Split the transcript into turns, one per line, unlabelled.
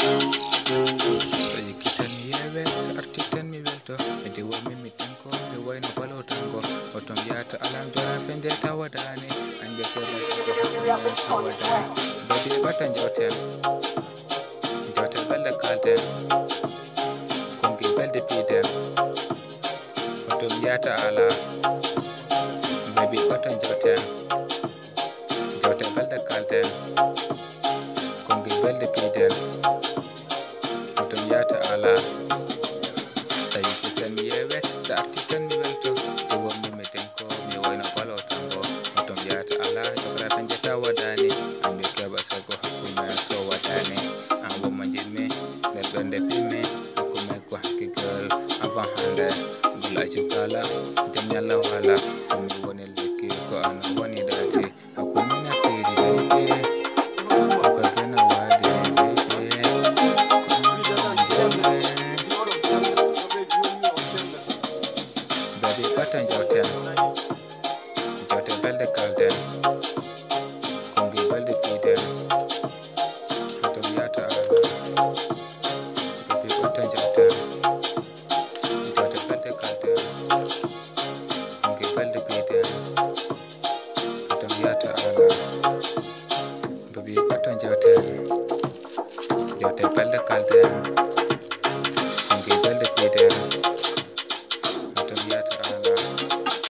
So you kitan mi yewe artitan mi welto ede wo mi tanko mi wayno balo tango otom yata alam jona fende tawadani ande ko basi ko tawadani baby batan joten joten belde kalten kongi belde piden otom yata ala baby batan joten joten belde kalten kongi belde piden otom yata ala tayi kitan mi yewe sa artitan mi welto e wo mi tenko mi wayno balo tango otom yata ala jogla fende tawadani ande ko basi ko hakuma so wadani an wo manjime der bende pime hakuma ko hakikal avant hande bula cikala dem yalla wala mi woni lekki ko an woni dati hakuma na tiri dai ko gana wadi baby batan joten belde kalden kongi belde piden otom yata baby batan joten belde kalden kongi belde piden otom yata ala baby batan joten belde kalden